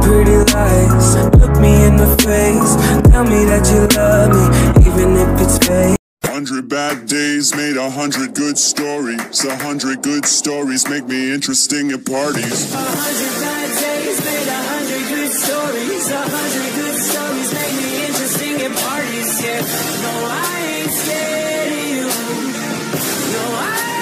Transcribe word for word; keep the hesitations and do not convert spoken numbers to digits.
pretty lies. Look me in the face, tell me that you love me, even if it's fake. Hundred bad days made a hundred good stories. A hundred good stories make me interesting at parties. A hundred bad days made a hundred good stories. A hundred good stories make me interesting at parties. Yeah, no, I ain't scared of you. No, I